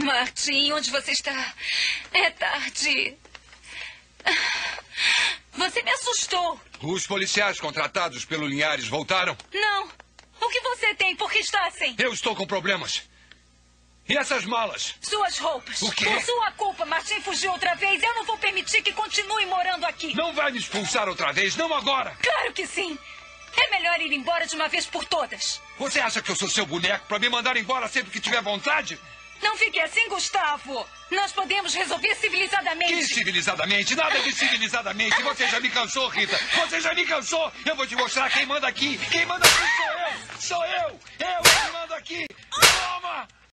Martin, onde você está? É tarde. Você me assustou. Os policiais contratados pelo Linhares voltaram? Não. O que você tem? Por que está assim? Eu estou com problemas. E essas malas? Suas roupas. O quê? Por sua culpa, Martin fugiu outra vez. Eu não vou permitir que continue morando aqui. Não vai me expulsar outra vez, não agora. Claro que sim. É melhor ir embora de uma vez por todas. Você acha que eu sou seu boneco para me mandar embora sempre que tiver vontade? Não fique assim, Gustavo. Nós podemos resolver civilizadamente. Que civilizadamente? Nada de civilizadamente. Você já me cansou, Rita. Você já me cansou. Eu vou te mostrar quem manda aqui. Quem manda aqui sou eu. Sou eu. Eu que mando aqui. Toma!